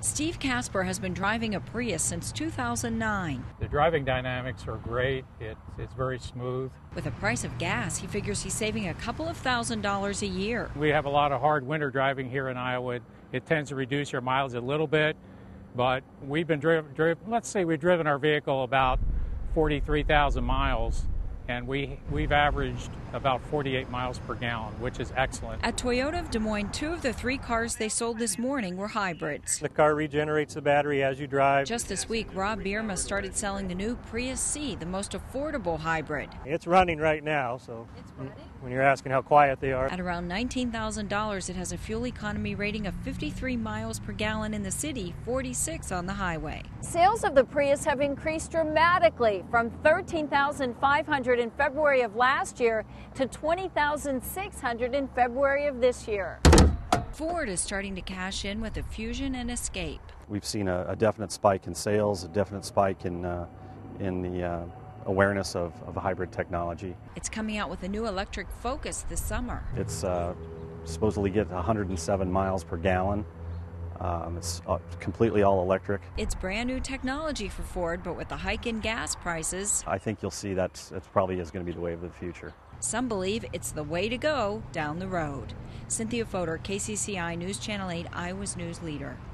Steve Casper has been driving a Prius since 2009. The driving dynamics are great. It's very smooth. With the price of gas, he figures he's saving a couple of $1,000s a year. We have a lot of hard winter driving here in Iowa. It tends to reduce your mileage a little bit, but we've been let's say we've driven our vehicle about 43,000 miles, and we've averaged about 48 miles per gallon, which is excellent. At Toyota of Des Moines, 2 of the 3 cars they sold this morning were hybrids. The car regenerates the battery as you drive. Just this week, Rob Bierma started selling the new Prius C, the most affordable hybrid. It's running right now, so it's running? When you're asking how quiet they are. At around $19,000, it has a fuel economy rating of 53 miles per gallon in the city, 46 on the highway. Sales of the Prius have increased dramatically from 13,500 in February of last year to 20,600 in February of this year. Ford is starting to cash in with the Fusion and Escape. We've seen a definite spike in sales, a definite spike in the awareness of hybrid technology. It's coming out with a new electric Focus this summer. It's supposedly get 107 miles per gallon. It's completely all electric. It's brand new technology for Ford, but with the hike in gas prices, I think you'll see that's probably is going to be the way of the future. Some believe it's the way to go down the road. Cynthia Fodor, KCCI News Channel 8, Iowa's news leader.